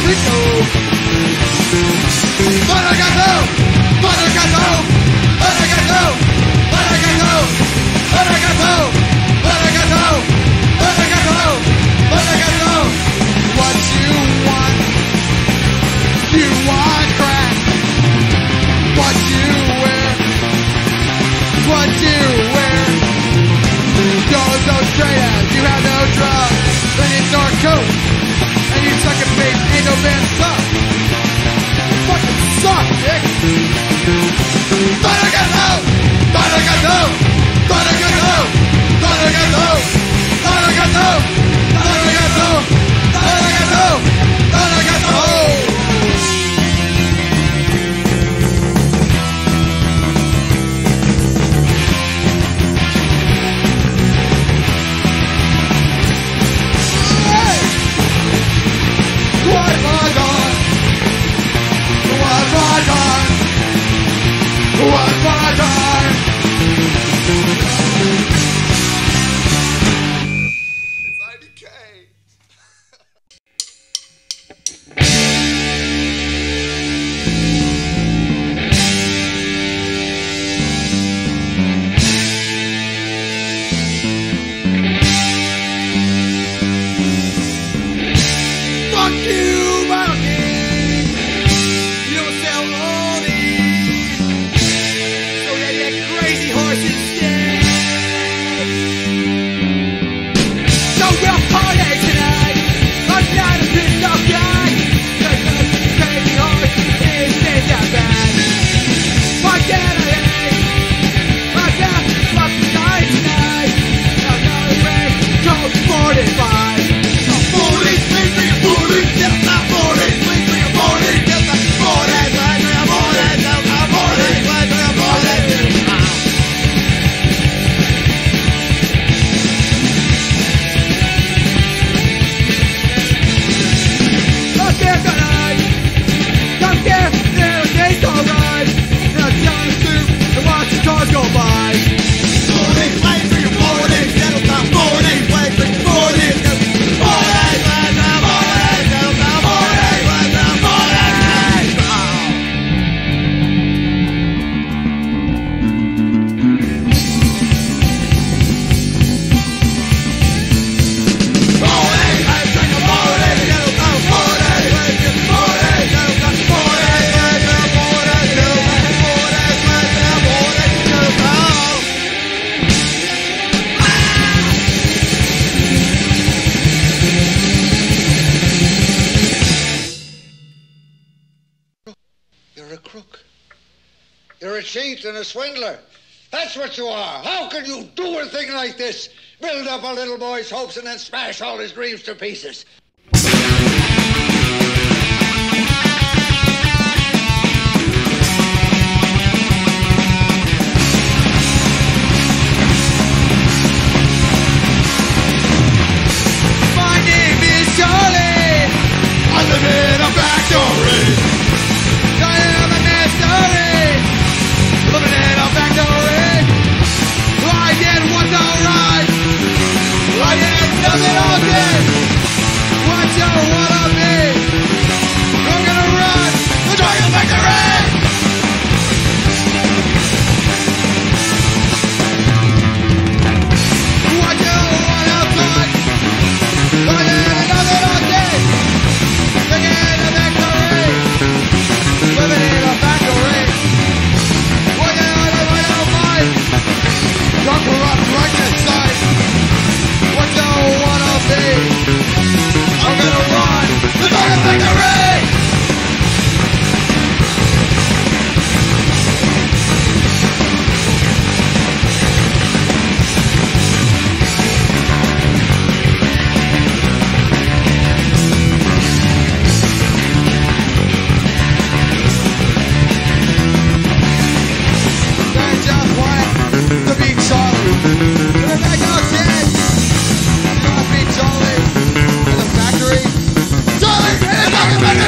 cheat and a swindler. That's what you are. How can you do a thing like this? Build up a little boy's hopes and then smash all his dreams to pieces. My name is Charlie. I live in a factory. I am a mystery. Living in a factory. I did what's alright. I did nothing all day. What you wanna be? I'm gonna run the Dragon Factory. What you wanna fight? I did nothing all day. Living in a factory. Living in a factory. What you wanna fight? Your corrupt righteous side. What you wanna be? I'm gonna run the Dragon Factory! I just wanted to be Charlie. But I got dead. Not be Charlie in the factory. Charlie in the Dragon Factory!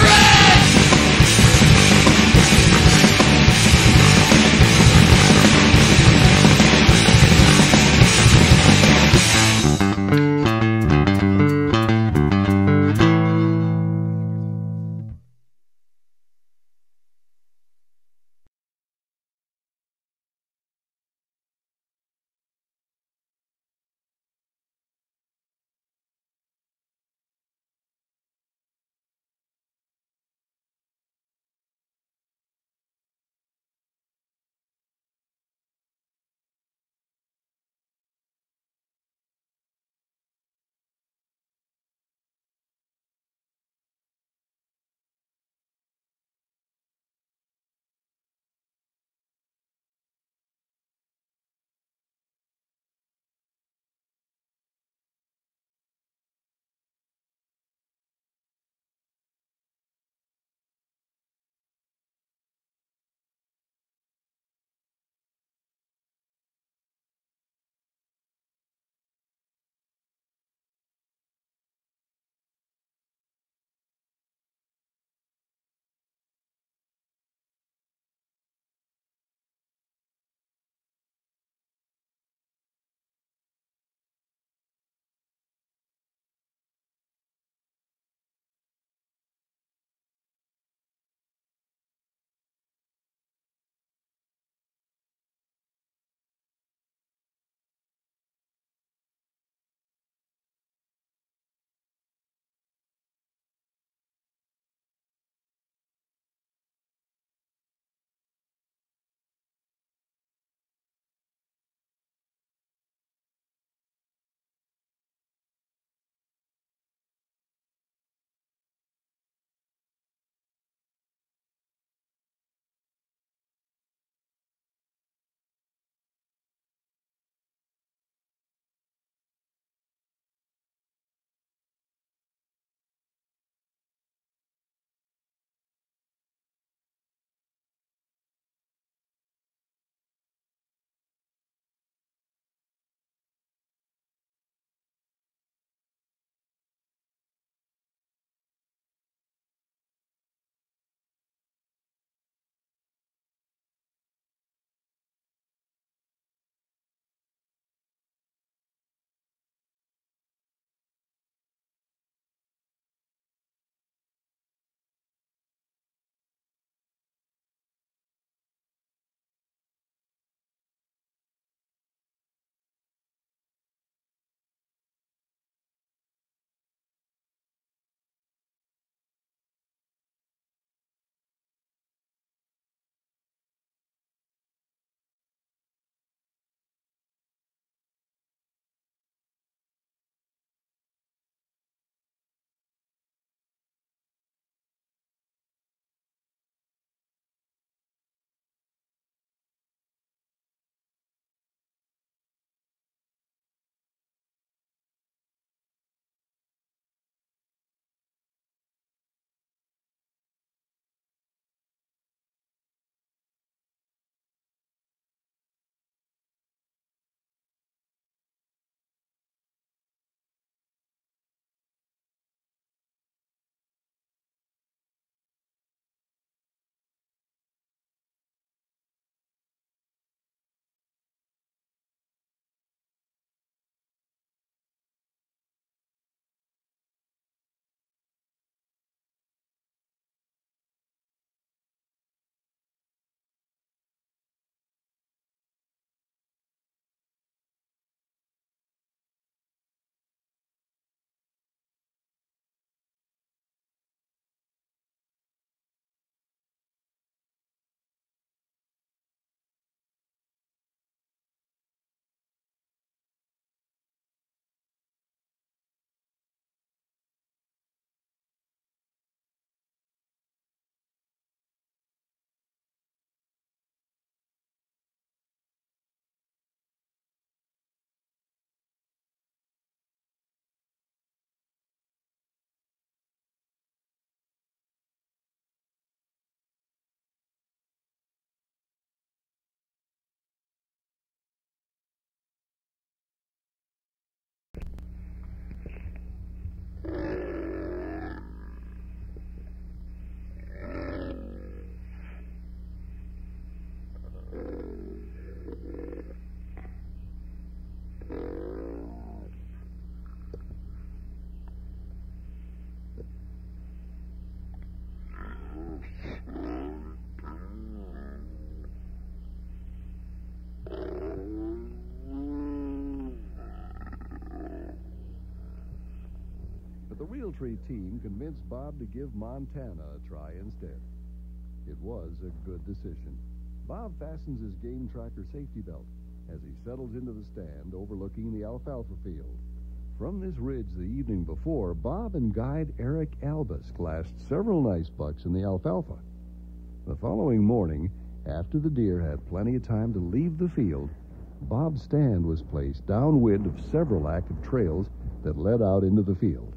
sultry team convinced Bob to give Montana a try instead. It was a good decision. Bob fastens his game tracker safety belt as he settles into the stand overlooking the alfalfa field. From this ridge the evening before, Bob and guide Eric Albus glassed several nice bucks in the alfalfa. The following morning, after the deer had plenty of time to leave the field, Bob's stand was placed downwind of several active trails that led out into the field.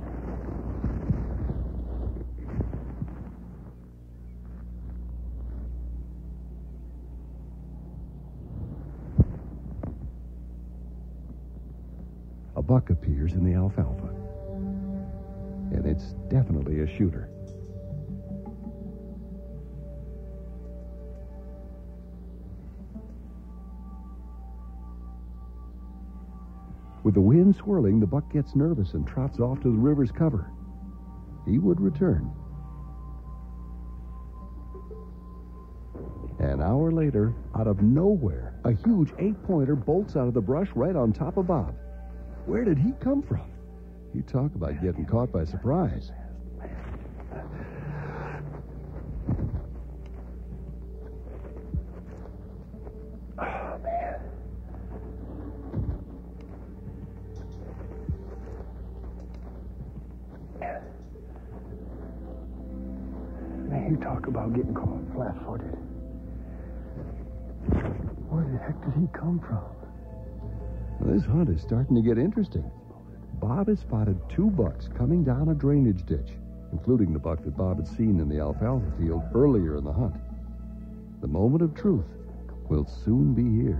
A buck appears in the alfalfa, and it's definitely a shooter. With the wind swirling, the buck gets nervous and trots off to the river's cover. He would return. An hour later, out of nowhere, a huge 8-pointer bolts out of the brush right on top of Bob. Where did he come from? You talk about getting caught by surprise. Oh, man. Man, you talk about getting caught flat-footed. Where the heck did he come from? This hunt is starting to get interesting. Bob has spotted 2 bucks coming down a drainage ditch, including the buck that Bob had seen in the alfalfa field earlier in the hunt. The moment of truth will soon be here.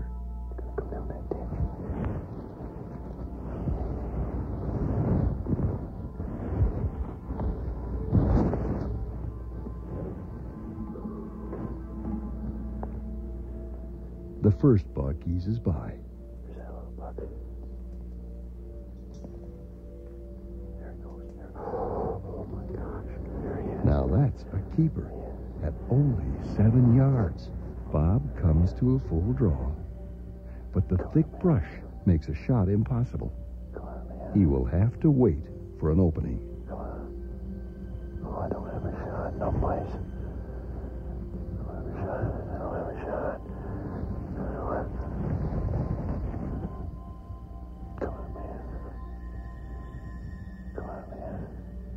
The first buck eases by. There's that little buck. There he goes. There. Oh my gosh. There he is. Now that's a keeper at only 7 yards. Bob comes to a full draw, but the thick brush makes a shot impossible. Come on, man. He will have to wait for an opening. Come on. Oh, I don't have a shot. No place. I don't have a shot. I don't have a shot. Come on, man. Come on, man.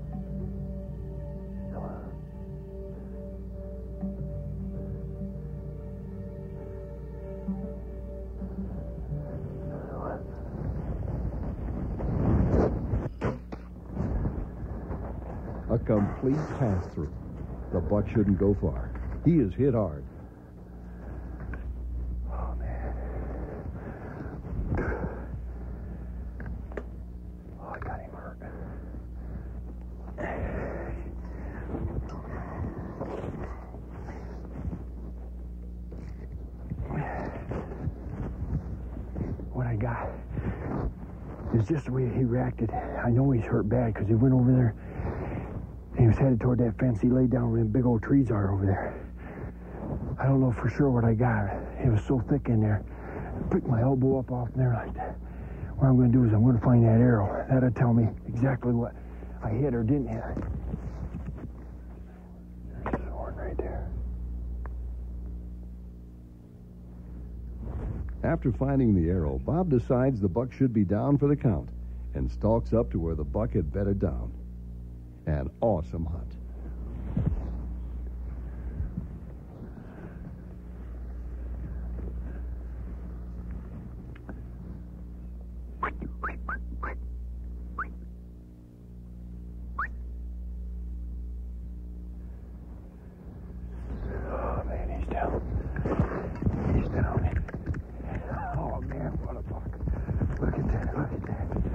Come on. A complete pass-through. The buck shouldn't go far. He is hit hard. Oh, man. Oh, I got him hurt. What I got is just the way he reacted. I know he's hurt bad because he went over there. He was headed toward that fence. He laid down where them big old trees are over there. I don't know for sure what I got. It was so thick in there. I picked my elbow up off in there like that. What I'm going to do is I'm going to find that arrow. That'll tell me exactly what I hit or didn't hit. There's the horn right there. After finding the arrow, Bob decides the buck should be down for the count and stalks up to where the buck had bedded down. An awesome hunt. Oh, man, he's down. He's down. Oh, man, what a buck. Look at that, look at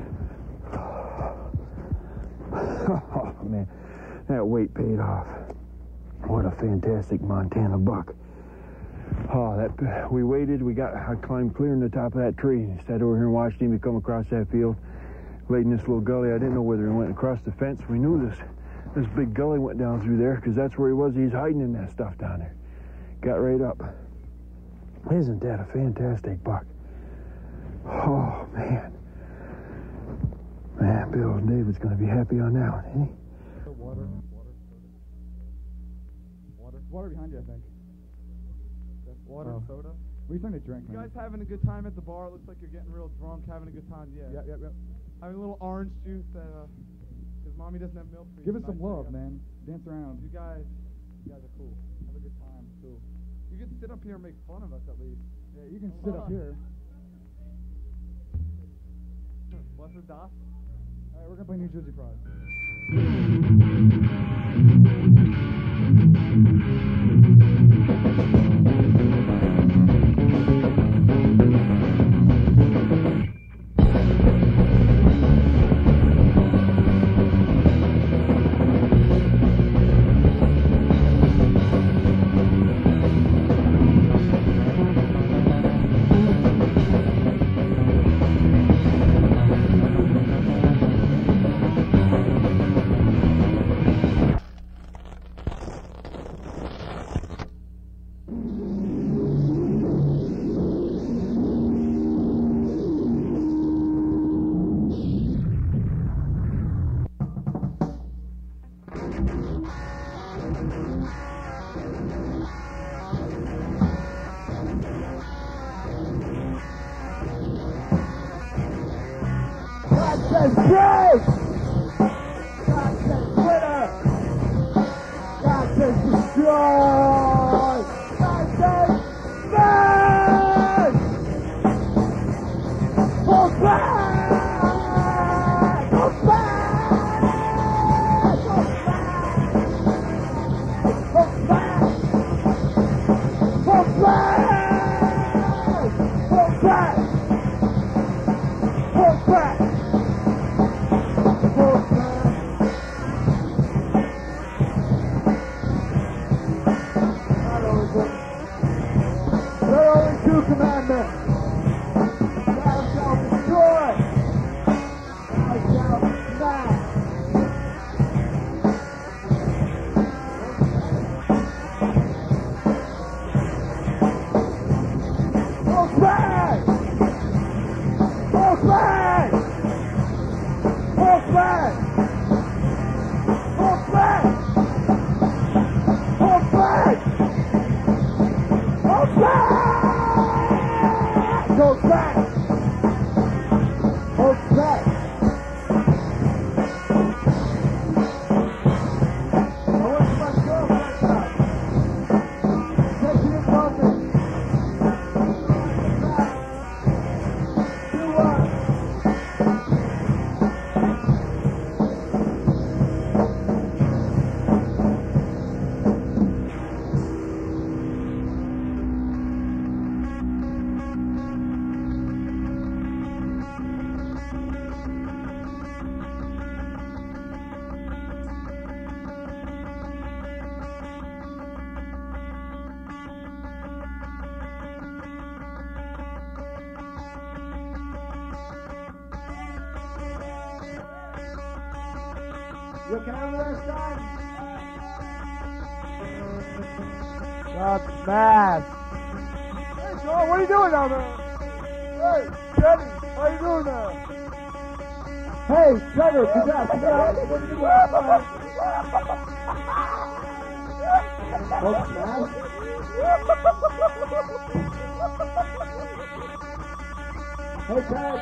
that. Oh, man, that weight paid off. What a fantastic Montana buck. Oh, that we waited. I climbed clear in the top of that tree. Sat over here and watched him. He come across that field, laid in this little gully. I didn't know whether he went across the fence. We knew this big gully went down through there because that's where he was. He's hiding in that stuff down there. Got right up. Isn't that a fantastic buck? Oh, man. Man, Bill and David's going to be happy on that one, ain't he? Water behind you, I think. That's water and soda. What are you trying to drink, man? You guys having a good time at the bar? Looks like you're getting real drunk, having a good time. Yeah. Yep. Having a little orange juice because mommy doesn't have milk for you. Give us some love, man. Dance around. You guys are cool. Have a good time. Cool. You can sit up here and make fun of us at least. Yeah, you can sit up here. What's the DOS? All right, we're gonna play New Jersey Pride. You okay over there, son? Stop smash. Hey, Joel, what are you doing down there? Hey, Jenny, how you doing now? Hey, Trevor, congrats. Smoke smash? Hey, Ted.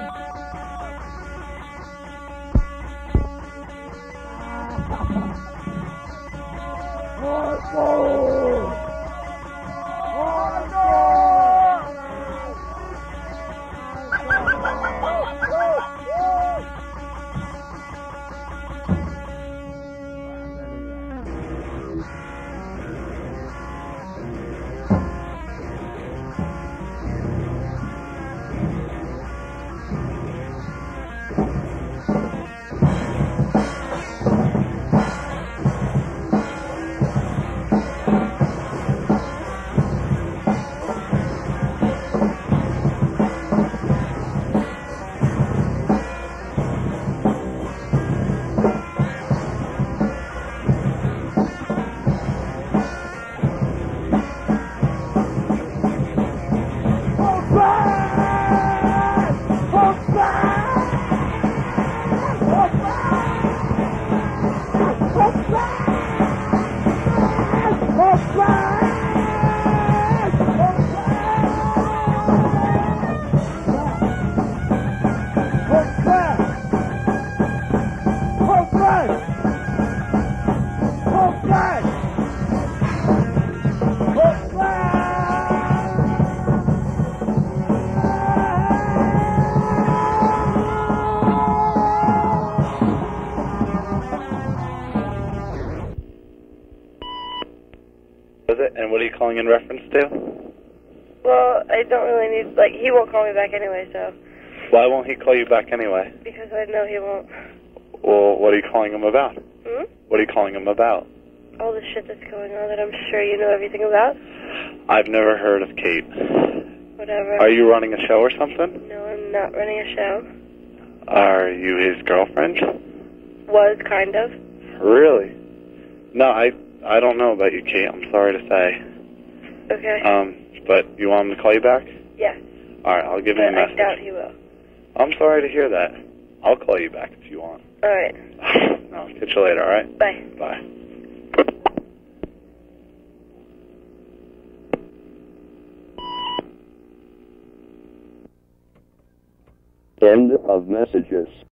Was it? And what are you calling in reference to? Well, I don't really need, like, he won't call me back anyway, so. Why won't he call you back anyway? Because I know he won't. Well, what are you calling him about? Hmm? What are you calling him about? All the shit that's going on that I'm sure you know everything about. I've never heard of Kate. Whatever. Are you running a show or something? No, I'm not running a show. Are you his girlfriend? Was, kind of. Really? No, I don't know about you, Kate. I'm sorry to say. Okay. But you want him to call you back? Yeah. All right, I'll give him a But I message. doubt he will. I'm sorry to hear that. I'll call you back if you want. All right. I'll catch you later, all right? Bye. Bye. End of messages.